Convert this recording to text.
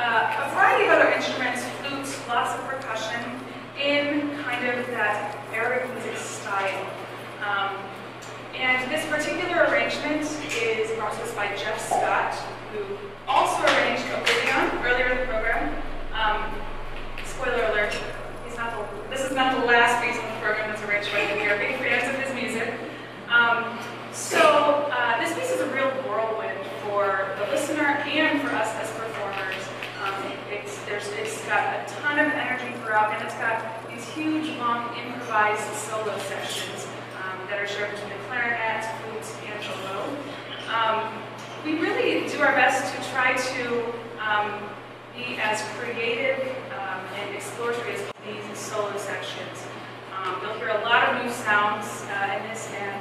a variety of other instruments, flutes, lots of percussion, in kind of that Arabic music style. And this particular arrangement is brought to us by Jeff Scott, who also arranged Oblivion earlier in the program. Spoiler alert, this is not the last piece of the program that's arranged by him. We are big fans of his music. This piece is a real whirlwind for the listener and for us as performers. It's got a ton of energy throughout, and it's got these huge, long, improvised solo sections that are shared between the clarinet, flute, and cello. We really do our best to try to be as creative and exploratory as these solo sections. You'll hear a lot of new sounds in this, and